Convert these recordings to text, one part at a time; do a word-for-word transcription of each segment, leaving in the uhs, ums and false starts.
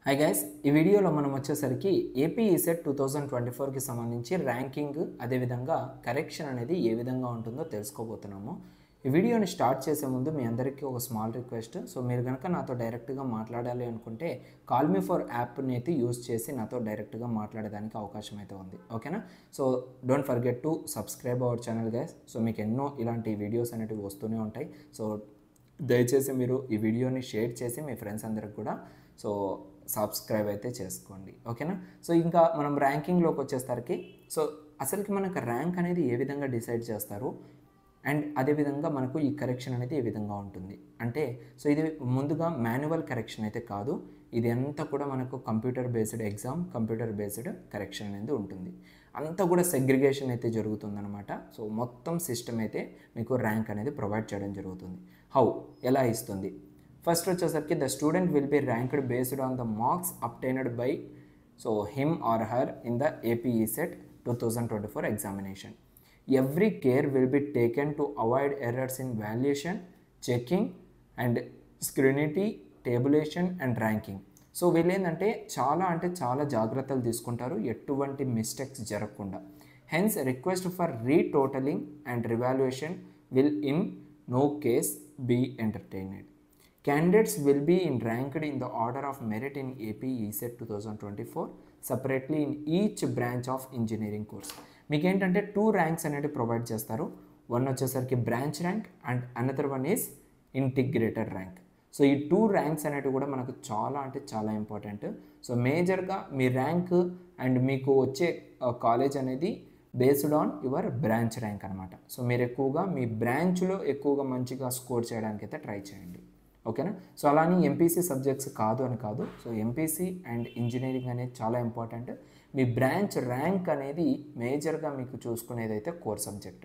Hi guys, ఈ వీడియోలో మనం వచ్చేసరికి AP ECET two thousand twenty ఫోర్కి సంబంధించి ర్యాంకింగ్ అదేవిధంగా కరెక్షన్ అనేది ఏ విధంగా ఉంటుందో తెలుసుకోబోతున్నాము. ఈ వీడియోని స్టార్ట్ చేసే ముందు మీ అందరికీ ఒక స్మాల్ రిక్వెస్ట్. సో మీరు కనుక నాతో డైరెక్ట్గా మాట్లాడాలి అనుకుంటే కాల్ మీ ఫర్ యాప్ని అయితే యూస్ చేసి నాతో డైరెక్ట్గా మాట్లాడడానికి అవకాశం అయితే ఉంది. ఓకేనా? So don't forget to subscribe our channel guys. So మీకు ఎన్నో ఇలాంటి వీడియోస్ అనేవి వస్తూనే ఉంటాయి. సో దయచేసి మీరు ఈ వీడియోని షేర్ చేసి మీ ఫ్రెండ్స్ అందరికి కూడా సో సబ్స్క్రైబ్ అయితే చేసుకోండి. ఓకేనా? సో ఇంకా మనం ర్యాంకింగ్లోకి వచ్చేసరికి సో అసలుకి మనకు ర్యాంక్ అనేది ఏ విధంగా డిసైడ్ చేస్తారు అండ్ అదేవిధంగా మనకు ఈ కరెక్షన్ అనేది ఏ విధంగా ఉంటుంది అంటే సో ఇది ముందుగా మాన్యువల్ కరెక్షన్ అయితే కాదు, ఇది అంతా కూడా మనకు computer based exam, computer based correction అనేది ఉంటుంది. అంతా కూడా సెగ్రిగేషన్ అయితే జరుగుతుందన్నమాట. సో మొత్తం సిస్టమ్ అయితే మీకు ర్యాంక్ అనేది ప్రొవైడ్ చేయడం జరుగుతుంది. హౌ ఎలా ఇస్తుంది? ఫస్ట్ వచ్చేసరికి the student will be ranked based on the marks obtained by so him or her in the AP ECET two thousand twenty four examination. Every care will be taken to avoid errors in valuation, checking and scrutiny, tabulation and ranking. So వీళ్ళు ఏంటంటే చాలా అంటే చాలా జాగ్రత్తలు తీసుకుంటారు ఎటువంటి mistakes జరగకుండా. Hence request for retotalling and revaluation will in no case be entertained. Candidates will be in ranked in the order of merit in A P ESET two thousand twenty four separately in each branch of engineering course. మీకు ఏంటంటే two ranks అనేవి provide చేస్తారు. One వచ్చేసరికి branch rank and another one is integrated rank. So ఈ two ranks అనేవి కూడా మనకు చాలా అంటే చాలా ఇంపార్టెంట్. సో మేజర్గా మీ ర్యాంక్ అండ్ మీకు వచ్చే కాలేజ్ అనేది based on your branch rank అనమాట. సో మీరు ఎక్కువగా మీ బ్రాంచ్లో ఎక్కువగా మంచిగా స్కోర్ చేయడానికి అయితే ట్రై చేయండి. ఓకేనా? సో అలానే ఎంపీసీ సబ్జెక్ట్స్ కాదు అని కాదు. సో ఎంపీసీ అండ్ ఇంజనీరింగ్ అనేది చాలా ఇంపార్టెంట్. మీ బ్రాంచ్ ర్యాంక్ అనేది మేజర్గా మీకు చూసుకునేది అయితే core subject.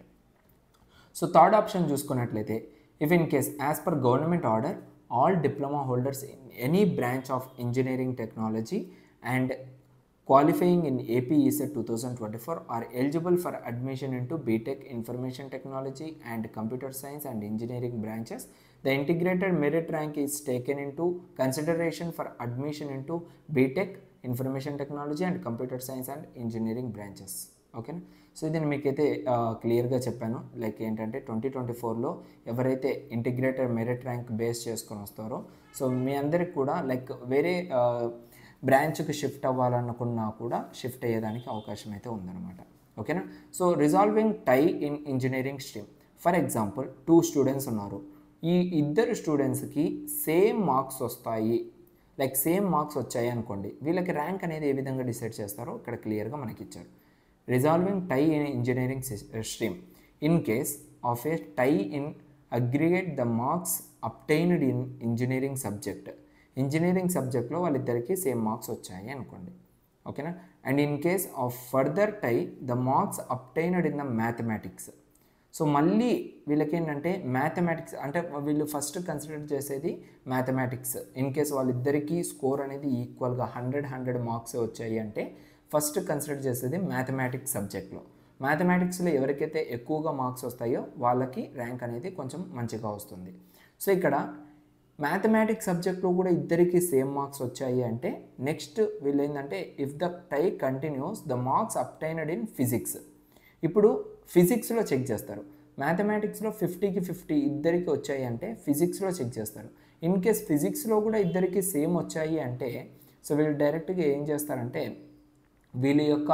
So third option చూసుకున్నట్లయితే if in case as per government order all diploma holders in any branch of engineering technology and qualifying in A P ESET two thousand twenty four are eligible for admission into B Tech Information Technology and Computer Science and Engineering branches. The integrated merit rank is taken into consideration for admission into B Tech Information Technology and Computer Science and Engineering branches. ఓకేనా? So ఇది మీకైతే క్లియర్గా చెప్పాను. Like ఏంటంటే twenty twenty ఫోర్లో ఎవరైతే integrated merit rank base చేసుకొని వస్తారో సో మీ అందరికి కూడా లైక్ వేరే బ్రాంచ్కి షిఫ్ట్ అవ్వాలనుకున్నా కూడా షిఫ్ట్ అయ్యేదానికి అవకాశం అయితే ఉందన్నమాట. ఓకేనా? So resolving tie in engineering stream. For example two students ఉన్నారు. ఈ ఇద్దరు స్టూడెంట్స్కి సేమ్ మార్క్స్ వస్తాయి, లైక్ సేమ్ మార్క్స్ వచ్చాయి అనుకోండి. వీళ్ళకి ర్యాంక్ అనేది ఏ విధంగా డిసైడ్ చేస్తారో ఇక్కడ క్లియర్గా మనకి ఇచ్చారు. Resolving tie in engineering stream in case of a tie in aggregate the marks obtained in engineering subject. Engineering సబ్జెక్ట్లో వాళ్ళిద్దరికీ సేమ్ మార్క్స్ వచ్చాయి అనుకోండి. ఓకేనా? And in case of further tie the marks obtained in the mathematics. So మళ్ళీ వీళ్ళకి ఏంటంటే mathematics అంటే వీళ్ళు ఫస్ట్ కన్సిడర్ చేసేది మ్యాథమెటిక్స్. ఇన్ కేస్ వాళ్ళిద్దరికీ స్కోర్ అనేది ఈక్వల్గా హండ్రెడ్ హండ్రెడ్ మార్క్స్ వచ్చాయి అంటే ఫస్ట్ కన్సిడర్ చేసేది మ్యాథమెటిక్స్ సబ్జెక్ట్లో. మ్యాథమెటిక్స్లో ఎవరికైతే ఎక్కువగా మార్క్స్ వస్తాయో వాళ్ళకి ర్యాంక్ అనేది కొంచెం మంచిగా వస్తుంది. సో ఇక్కడ మ్యాథమెటిక్స్ సబ్జెక్ట్లో కూడా ఇద్దరికి సేమ్ మార్క్స్ వచ్చాయి అంటే నెక్స్ట్ వీళ్ళు ఏంటంటే if the tie continues the marks obtained in physics. ఇప్పుడు ఫిజిక్స్లో చెక్ చేస్తారు. మ్యాథమెటిక్స్లో ఫిఫ్టీకి ఫిఫ్టీ ఇద్దరికి వచ్చాయి అంటే ఫిజిక్స్లో చెక్ చేస్తారు. ఇన్ కేస్ ఫిజిక్స్లో కూడా ఇద్దరికి సేమ్ వచ్చాయి అంటే సో వీళ్ళు డైరెక్ట్గా ఏం చేస్తారంటే వీళ్ళ యొక్క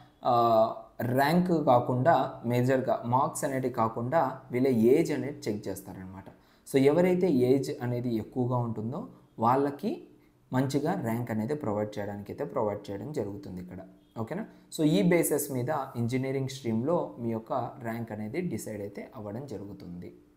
ర్యాంక్ కాకుండా మేజర్గా మార్క్స్ అనేటివి కాకుండా వీళ్ళ ఏజ్ అనేది చెక్ చేస్తారనమాట. సో ఎవరైతే ఏజ్ అనేది ఎక్కువగా ఉంటుందో వాళ్ళకి మంచిగా ర్యాంక్ అనేది ప్రొవైడ్ చేయడానికి అయితే ప్రొవైడ్ చేయడం జరుగుతుంది ఇక్కడ. ఓకేనా? సో ఈ బేసిస్ మీద ఇంజనీరింగ్ స్ట్రీమ్లో మీ యొక్క ర్యాంక్ అనేది డిసైడ్ అయితే అవ్వడం జరుగుతుంది.